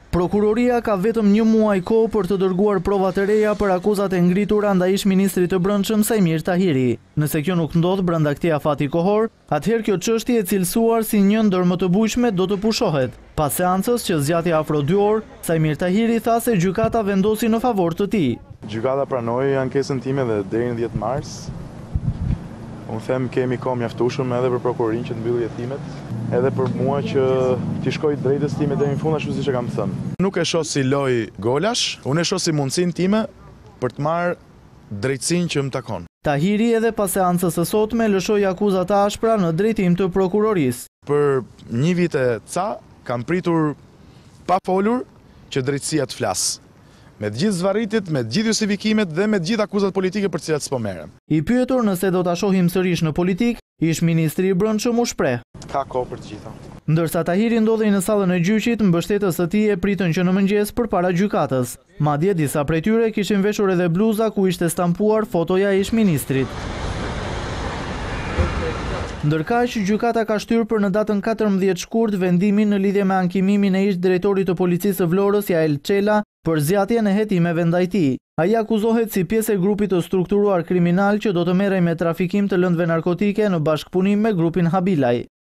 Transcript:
Prokuroria ka vetëm 1 muaj kohë për të dërguar prova të reja për akuzat e ngritura ndaj ish-ministrit të Brendshëm Sajmir Tahiri. Nëse kjo nuk ndodh brenda këtij afati kohor, atëherë kjo çështje e cilësuar si një ndër më të bujshme do të pushohet. Pas seancës që zgjati afro 2 orë, Sajmir Tahiri tha se gjykata vendosi në favor të tij. Gjykata pranoi ankesën time dhe deri në 10 mars. Unë them kemi kohë mjaftueshëm edhe për prokurorinë që të mbyllë jetimet, edhe për mua që t'i shkoj drejtës time deri në fund ashtu siç e kam thënë. Nuk e shoh si lojë golash, unë e shoh si mundësinë time për të marrë drejtësinë që më takon. Tahiri edhe pas seancës së sotme lëshoi akuzat e ashpra në drejtim të prokurorisë. Për 1 vit e ca kam pritur pa folur që drejtësia të flasë. Me të gjithë zvarritit, me të gjithë justifikimet dhe me të gjithë akuzat politike për cilat s'po merrem. I pyetur nëse do ta shohim sërish në politik, ish-ministri i Brendshëm u shpreh. Ka kohë për të gjitha. Ndërsa Tahiri ndodhej në sallën e gjyqit, mbështetës së tij e pritën që në mëngjes përpara gjykatës. Madje disa prej tyre kishin veshur edhe bluza ku ishte stampuar fotoja e ish-ministrit. Ndërkaq, gjykata ka shtyrë për në datën 14 shkurt vendimin në lidhje me ankimimin e ish-drejtorit të policisë së Vlorës Jael Çela për zgjatjen e hetimeve ndaj tij. Ai akuzohet si pjesë e grupit të strukturuar kriminal që do të merrej me trafikim të lëndëve narkotike në bashkëpunim me grupin Habilaj.